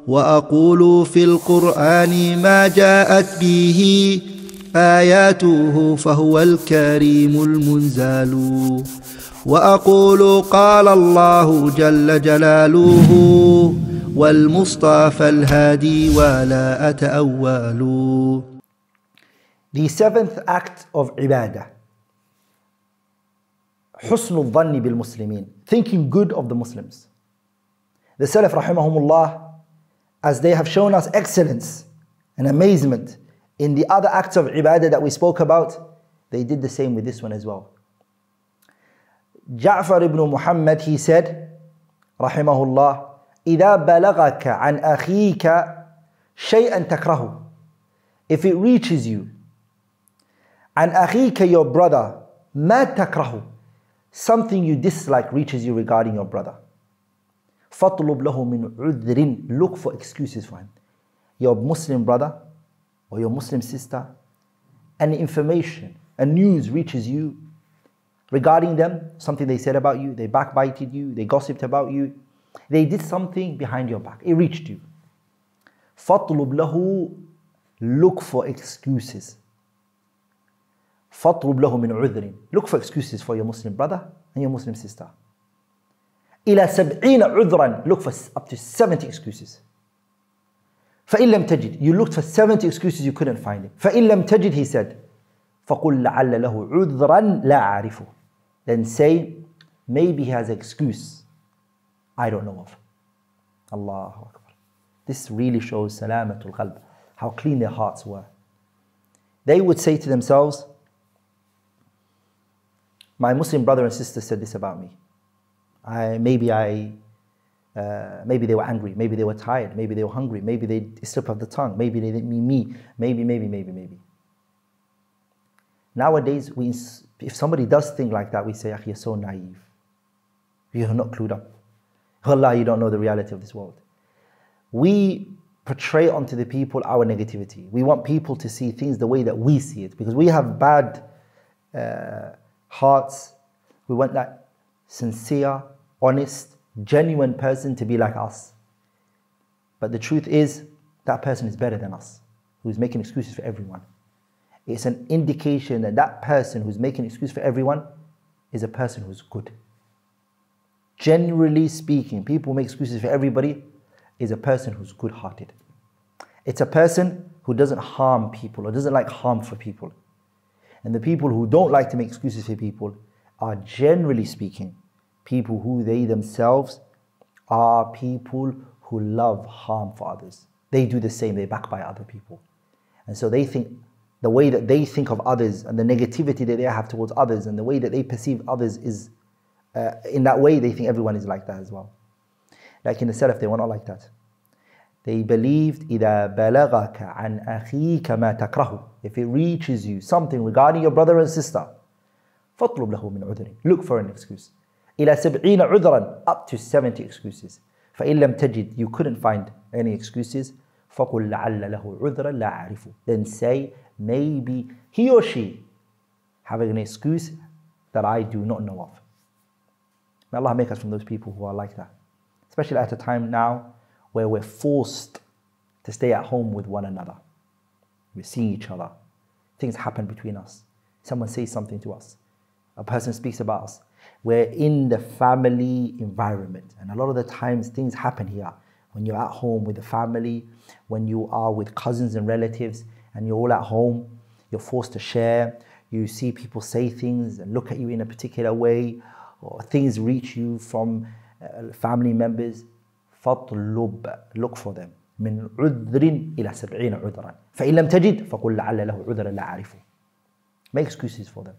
وأقول في القرآن ما جاءت به آياته فهو الكريم المنزال وأقول قال الله جل جلاله والمصطفى الهادي ولا أتأول. The seventh act of ibadah, حسن الظن بالمسلمين, thinking good of the Muslims. The Salaf rahimahumullah, as they have shown us excellence and amazement in the other acts of ibadah that we spoke about, they did the same with this one as well. Ja'far ibn Muhammad, he said, rahimahullah, إِذَا بَلَغَكَ عَنْ أَخِيكَ شَيْئًا تَكْرَهُ. If it reaches you, عَنْ أَخِيكَ, your brother, مَا تَكْرَهُ, something you dislike reaches you regarding your brother. فَطْلُبْ لَهُ مِنْ عُذْرٍ, look for excuses for him. Your Muslim brother or your Muslim sister, and information, a news reaches you regarding them, something they said about you, they backbited you, they gossiped about you, they did something behind your back, it reached you. فَطْلُبْ لَهُ, look for excuses. فَطْلُبْ لَهُ مِنْ عُذْرٍ, look for excuses for your Muslim brother and your Muslim sister. إِلَى سَبْعِينَ عُذْرًا, look for up to 70 excuses. فَإِن لَمْ تَجِدْ, you looked for 70 excuses, you couldn't find it. فَإِن لَمْ تَجِدْ, he said, فَقُلْ لَعَلَّ لَهُ عُذْرًا لَا أَعْرِفُهُ, then say, maybe he has an excuse I don't know of. Allahu Akbar. This really shows salamatul qalb, how clean their hearts were. They would say to themselves, my Muslim brother and sister said this about me. Maybe they were angry, maybe they were tired, maybe they were hungry, maybe they slipped off the tongue, maybe they didn't mean me, maybe. Nowadays, if somebody does things like that, we say, you're so naive. You're not clued up. Allah, you don't know the reality of this world. We portray onto the people our negativity. We want people to see things the way that we see it, because we have bad hearts. We want that sincere, honest, genuine person to be like us. But the truth is, that person is better than us, who's making excuses for everyone. It's an indication that that person who's making excuses for everyone is a person who's good. Generally speaking, people who make excuses for everybody is a person who's good-hearted. It's a person who doesn't harm people or doesn't like harm for people. And the people who don't like to make excuses for people are, generally speaking, people who they themselves are people who love harm for others. They do the same, they backbite other people. And so they think, the way that they think of others and the negativity that they have towards others and the way that they perceive others is, in that way they think everyone is like that as well. Like in the Salaf, they were not like that. They believed, إِذَا بَلَغَكَ عَنْ أَخِيكَ مَا تَكْرَهُ, if it reaches you something regarding your brother and sister, فَاطْلُبْ لَهُ مِنْ عُذْرٍ, look for an excuse. إِلَى سَبْعِينَ عُذْرًا, up to 70 excuses. فَإِن لَمْ تَجِدْ, you couldn't find any excuses, فَقُلْ لَعَلَّ لَهُ عُذْرًا لَا أَعْرِفُ, then say, maybe he or she having an excuse that I do not know of. May Allah make us from those people who are like that. Especially at a time now where we're forced to stay at home with one another. We're seeing each other. Things happen between us. Someone says something to us. A person speaks about us. We're in the family environment. And a lot of the times things happen here. When you're at home with the family, when you are with cousins and relatives, and you're all at home, you're forced to share. You see people say things and look at you in a particular way, or things reach you from family members. فَاطْلُبْ, look for them. مِنْ عُذْرٍ إِلَى سَبْعِينَ عُذْرًا فَإِن لَمْ تَجِدْ فَقُلْ لَعَلَّ لَهُ عُذْرًا لَا أَعْرِفُ. Make excuses for them.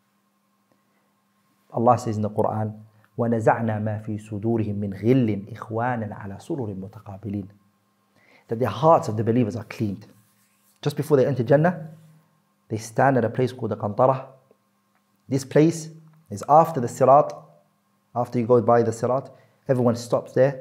Allah says in the Qur'an, وَنَزَعْنَا مَا فِي صُدُورِهِم مِّنْ غِلٍّ إِخْوَانًا عَلَى سُرُرٍ مُتَقَابِلِينَ, that the hearts of the believers are cleaned. Just before they enter Jannah, they stand at a place called the Qantarah. This place is after the Sirat. After you go by the Sirat, everyone stops there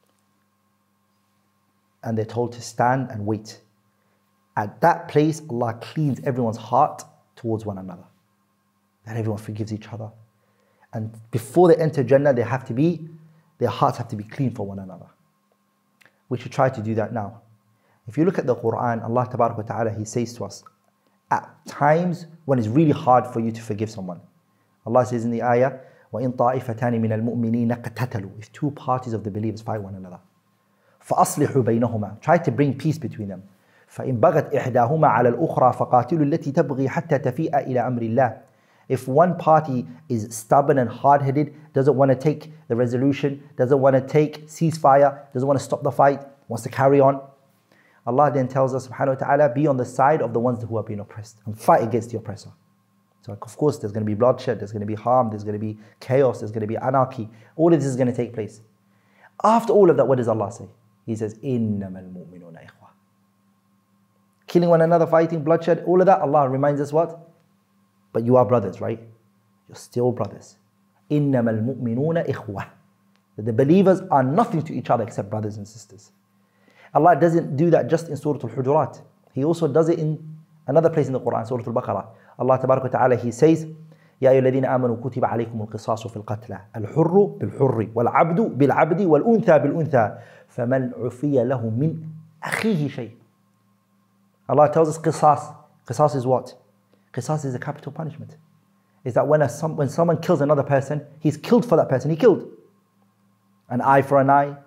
and they're told to stand and wait. At that place, Allah cleans everyone's heart towards one another. That everyone forgives each other. And before they enter Jannah, their hearts have to be clean for one another. we should try to do that now. If you look at the Qur'an, Allah Tabarak wa Ta'ala, He says to us, at times when it's really hard for you to forgive someone. Allah says in the ayah, وَإِن طَائِفَتَانِ مِنَ الْمُؤْمِنِينَ اقْتَتَلُوا. If two parties of the believers fight one another, فَأَصْلِحُوا بَيْنَهُمَا. Try to bring peace between them. فَإِن بَغَتْ إِحْدَاهُمَا عَلَى الْأُخْرَى فَقَاتِلُوا الَّتِي تَبْغِي حَتَّى تَفِيءَ إِلَى أَمْرِ اللَّهِ. If one party is stubborn and hard-headed, doesn't want to take the resolution, doesn't want to take ceasefire, doesn't want to stop the fight, wants to carry on, Allah then tells us, subhanahu wa ta'ala, be on the side of the ones who are being oppressed and fight against the oppressor. So of course there's going to be bloodshed, there's going to be harm, there's going to be chaos, there's going to be anarchy. All of this is going to take place. After all of that, what does Allah say? He says, إِنَّمَا الْمُؤْمِنُونَ إِخْوَةٌ. Killing one another, fighting, bloodshed, all of that, Allah reminds us what? But you are brothers, right? You're still brothers. إِنَّمَا الْمُؤْمِنُونَ إِخْوَةٌ. That the believers are nothing to each other except brothers and sisters. Allah doesn't do that just in Surah Al-Hujurat. He also does it in another place in the Qur'an, Surah Al-Baqarah. Allah Tabarak wa Ta'ala, He says, يَا أَيُّهَا الَّذِينَ آمَنُوا كُتِبَ عَلَيْكُمُ الْقِصَاصُ فِي الْقَتْلَى الْحُرُّ بِالْحُرِّ وَالْعَبْدُ بِالْعَبْدِ وَالْأُنْثَى بِالْأُنْثَى فَمَنْ عُفِيَ لَهُ مِنْ أَخِيهِ شَيْءٍ. Allah tells us qisas. Qisas is what? Qisas is a capital punishment. Is that when someone kills another person, he's killed for that person he killed. An eye for an eye.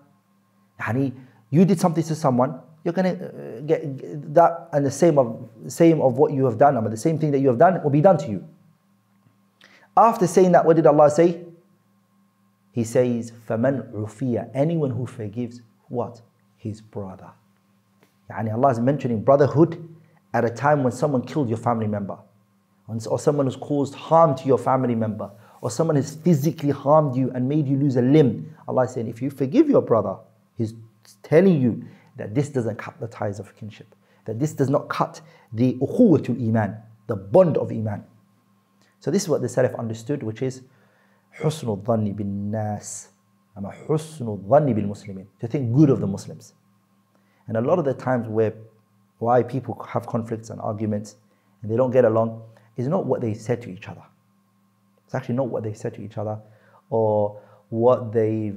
You did something to someone, you're going to get that, and the same of what you have done, the same thing that you have done will be done to you. After saying that, what did Allah say? He says, فَمَنْ عُفِيَ. Anyone who forgives what? His brother. Allah is mentioning brotherhood at a time when someone killed your family member, or someone has caused harm to your family member, or someone has physically harmed you and made you lose a limb. Allah is saying, if you forgive your brother, He's telling you that this doesn't cut the ties of kinship, that this does not cut the ukhuwatul iman, the bond of iman. So this is what the Salaf understood, which is husnul dhanni bin nas, husnul dhanni bil muslimin, to think good of the Muslims. And a lot of the times why people have conflicts and arguments and they don't get along is not what they said to each other. It's actually not what they said to each other or what they've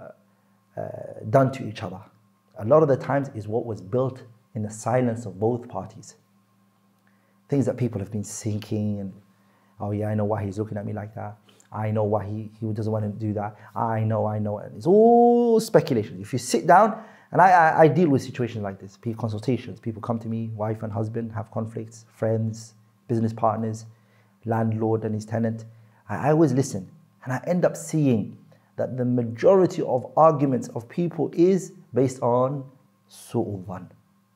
done to each other. A lot of the times is what was built in the silence of both parties. Things that people have been thinking, and oh yeah, I know why he's looking at me like that. I know why he doesn't want to do that. I know. And it's all speculation. If you sit down, and I deal with situations like this, consultations, people come to me, wife and husband have conflicts, friends, business partners, landlord and his tenant. I always listen, and I end up seeing that the majority of arguments of people is based on su'ul dhan,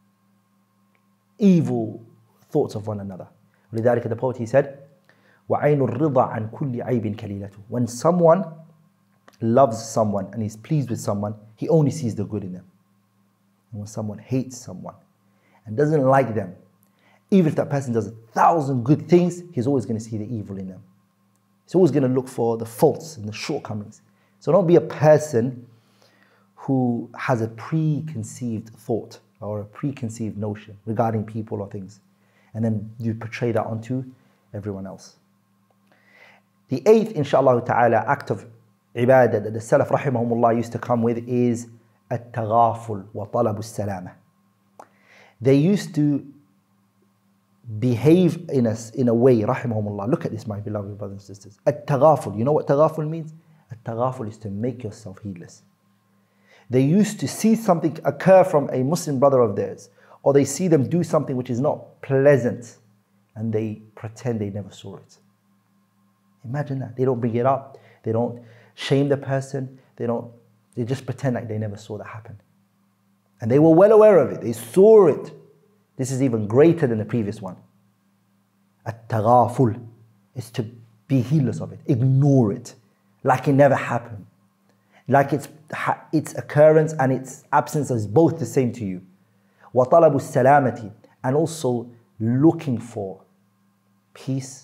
evil thoughts of one another. لذلك the poet, he said, وَعَيْنُ الرِّضَى عَنْ كُلِّ عَيْبٍ كَلِيلَةُ. When someone loves someone and is pleased with someone, he only sees the good in them. And when someone hates someone and doesn't like them, even if that person does 1,000 good things, he's always going to see the evil in them. He's always going to look for the faults and the shortcomings. So don't be a person who has a preconceived thought or a preconceived notion regarding people or things, and then you portray that onto everyone else. The eighth, inshallah ta'ala, act of ibadah that the Salaf rahimahumullah used to come with is at-taghaful wa talabu salama. They used to behave in a way, rahimahumullah. Look at this, my beloved brothers and sisters. At-taghaful, you know what taghaful means? At-taghaful is to make yourself heedless. They used to see something occur from a Muslim brother of theirs, or they see them do something which is not pleasant, and they pretend they never saw it. Imagine that. They don't bring it up. They don't shame the person. They just pretend like they never saw that happen. And they were well aware of it. They saw it. This is even greater than the previous one. At-taghaful is to be heedless of it. Ignore it. Like it never happened. Like its occurrence and its absence is both the same to you. Wa talabu salamati, and also looking for peace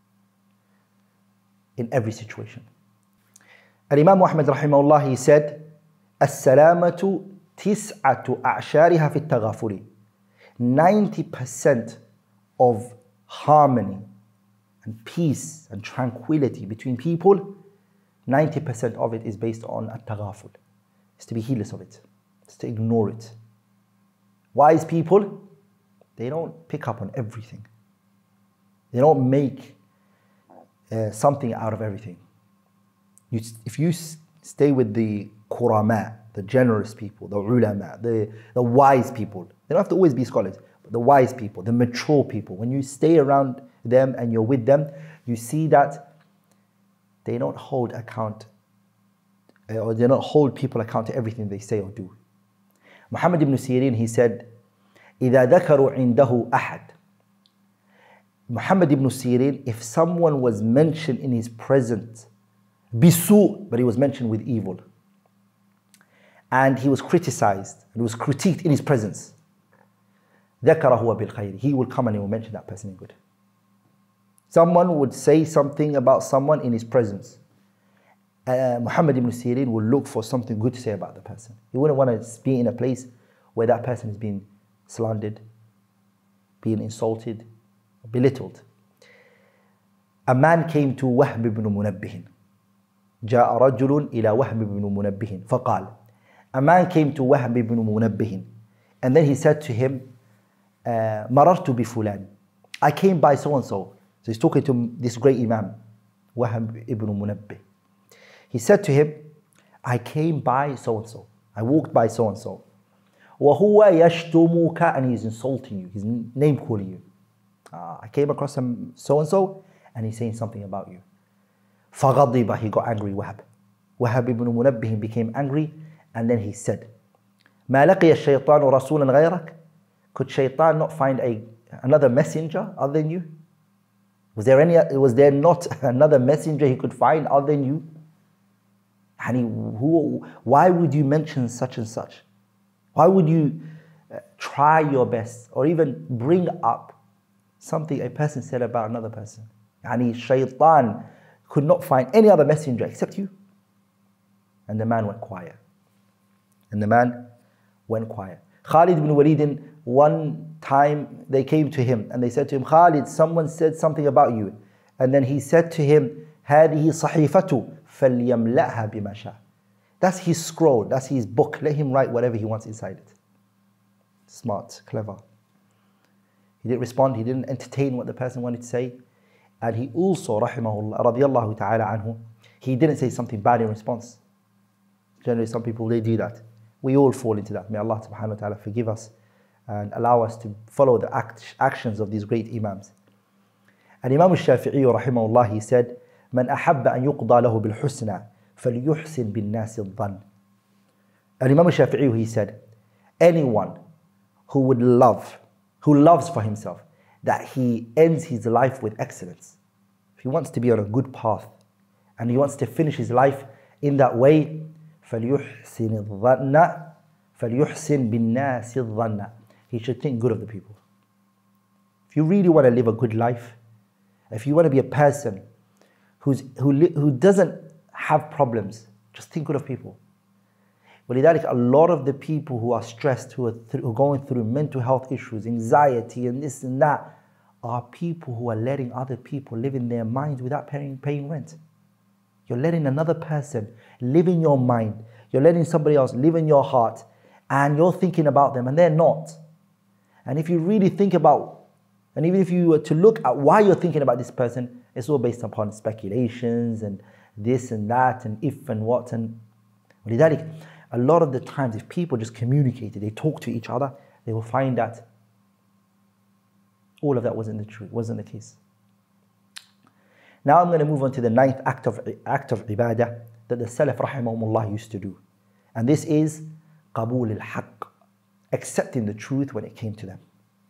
in every situation. Al-Imam Ahmad rahimahullah, he said, As-salamatu tis'atu a'shariha fi at-taghafuli. 90% of harmony and peace and tranquility between people, 90% of it is based on at-taghaful. It's to be heedless of it. Just to ignore it. Wise people, they don't pick up on everything. They don't make something out of everything. If you stay with the Qur'ama, the generous people, the ulama, the wise people, they don't have to always be scholars, but the wise people, the mature people, when you stay around them and you're with them, you see that they don't hold account, or they don't hold people account to everything they say or do. Muhammad ibn Sirin, he said, إِذَا ذَكَرُوا عِنْدَهُ أَحَدٍ. Muhammad ibn Sirin, if someone was mentioned in his presence, bisu, but he was mentioned with evil, and he was criticized, and he was critiqued in his presence, ذَكَرَهُ بِالْخَيْرِ. He will come and he will mention that person in good. Someone would say something about someone in his presence. Muhammad ibn Sirin will look for something good to say about the person. He wouldn't want to be in a place where that person is being slandered, being insulted, belittled. A man came to Wahb ibn Munabbih. جاء رجل إلى وهب بن منبه فقال. A man came to Wahb ibn Munabbih, and then he said to him, مررت بفلان. I came by so and so. So he's talking to this great Imam, Wahb ibn Munabbih. He said to him, I came by so and so. I walked by so and so. وهو يشتمك, and he's insulting you. He's name calling you. I came across him so and so, and he's saying something about you. فغضب, he got angry. Wahb ibn Munabbih became angry, and then he said, ما لقي الشيطان رسولا غيرك. Could shaitan not find another messenger other than you? Was there not another messenger he could find other than you? And why would you mention such and such? Why would you try your best or even bring up something a person said about another person? And shaitan could not find any other messenger except you. And the man went quiet. Khalid ibn Walid, one time they came to him and they said to him, Khalid, someone said something about you. And then he said to him, هذه صحيفته فليملأها بما شاء. That's his scroll, that's his book. Let him write whatever he wants inside it. Smart, clever. He didn't respond, he didn't entertain what the person wanted to say. And he also, rahimahullah, radiyallahu ta'ala anhu, he didn't say something bad in response. Generally, some people, they do that. We all fall into that. May Allah subhanahu wa ta'ala forgive us and allow us to follow the actions of these great Imams. And Imam al-Shafi'i, rahimahullah, he said, من أحب أن يقضى له بالحسنى فليحسن بالناس الظن. And Imam al-Shafi'i, he said, anyone who loves for himself that he ends his life with excellence, if he wants to be on a good path and he wants to finish his life in that way, فليحسن الظن فليحسن بالناس الظن. He should think good of the people. If you really want to live a good life, if you want to be a person who doesn't have problems, just think good of people. ولذلك, a lot of the people who are stressed, who are going through mental health issues, anxiety and this and that, are people who are letting other people live in their minds without paying rent. You're letting another person live in your mind. You're letting somebody else live in your heart, and you're thinking about them and they're not. And if you really think about, and even if you were to look at why you're thinking about this person, it's all based upon speculations and this and that and if and what. And ولذلك, a lot of the times, if people just communicated, they talk to each other, they will find that all of that wasn't the truth, wasn't the case. Now I'm going to move on to the ninth act of ibadah that the Salaf rahimahumullah used to do. And this is qabul al-haqq, accepting the truth when it came to them.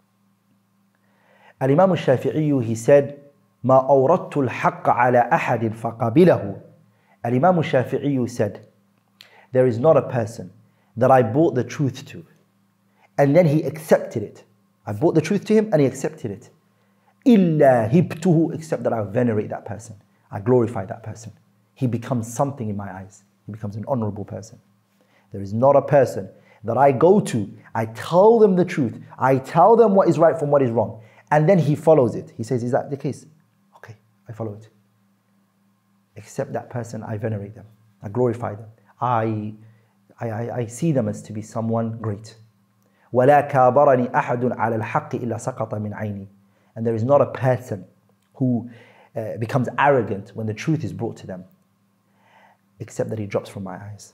Al-Imam al-Shafi'i, he said, ما أوردت الحق على أحد فقبله. Al-Imam al-Shafi'i said, there is not a person that I brought the truth to and then he accepted it. I brought the truth to him and he accepted it. إِلَّا هِبْتُهُ, except that I venerate that person. I glorify that person. He becomes something in my eyes. He becomes an honorable person. There is not a person that I go to, I tell them the truth, I tell them what is right from what is wrong, and then he follows it. He says, is that the case? Okay, I follow it. Except that person, I venerate them. I glorify them. I I see them as to be someone great. وَلَا كَابَرَنِي أَحَدٌ عَلَى الْحَقِّ إِلَّا سَقَطَ مِنْ عَيْنِي. And there is not a person who becomes arrogant when the truth is brought to them, except that he drops from my eyes.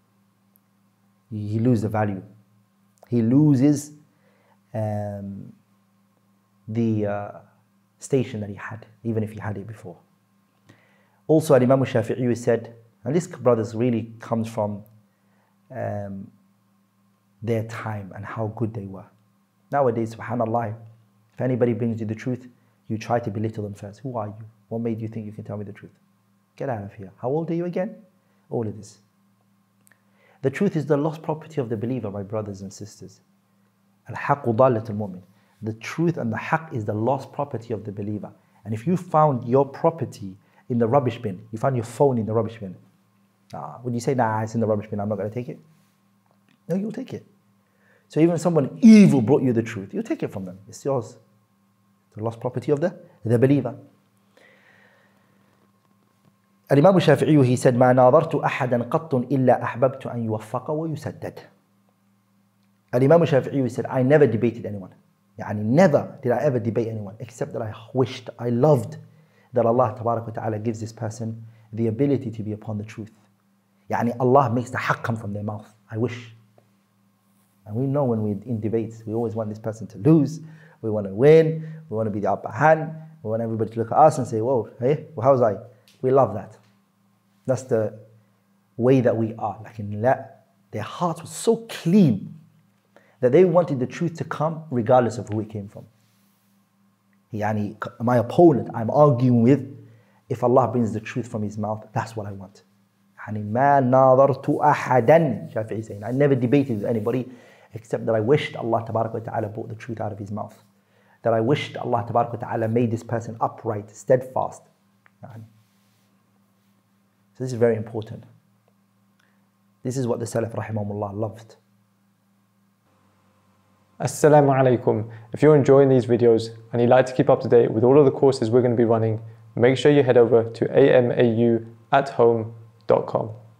He loses the value. He loses the station that he had, even if he had it before. Also, Imam Shafi'i said, and this, brothers, really comes from their time and how good they were. Nowadays, subhanAllah, if anybody brings you the truth, you try to belittle them first. Who are you? What made you think you can tell me the truth? Get out of here. How old are you again? All of this. The truth is the lost property of the believer, my brothers and sisters. Al-haqqu dalatul mu'min. The truth and the haqq is the lost property of the believer. And if you found your property in the rubbish bin, you found your phone in the rubbish bin, would you say, nah, it's in the rubbish bin, I'm not going to take it? No, you'll take it. So even if someone evil brought you the truth, you'll take it from them. It's yours. The lost property of the believer. Al-Imam Shafi'i, he said, مَا نَاظَرْتُ أَحَدًا قَطٌّ إِلَّا أَحْبَبْتُ أَن يُوَفَّقَ وَيُسَدَّدَ. Al-Imam Shafi'i said, I never debated anyone. Never did I ever debate anyone, except that I wished, I loved that Allah Tabarak wa Ta'ala gives this person the ability to be upon the truth. Allah makes the haqq come from their mouth. I wish. And we know when we're in debates, we always want this person to lose. We want to win. We want to be the upper hand. We want everybody to look at us and say, whoa, hey, well, how's I? We love that. That's the way that we are. Their hearts were so clean that they wanted the truth to come regardless of who it came from. My opponent I'm arguing with, if Allah brings the truth from his mouth, that's what I want. مَا نَاظَرْتُ أَحَدًا, Shafi'i saying, I never debated with anybody except that I wished Allah Tabarak wa Ta'ala brought the truth out of his mouth. That I wished Allah Tabarak wa Ta'ala made this person upright, steadfast. So this is very important. This is what the Salaf rahimahumullah loved. Assalamu alaikum. If you're enjoying these videos and you'd like to keep up to date with all of the courses we're going to be running, make sure you head over to amauathome.com.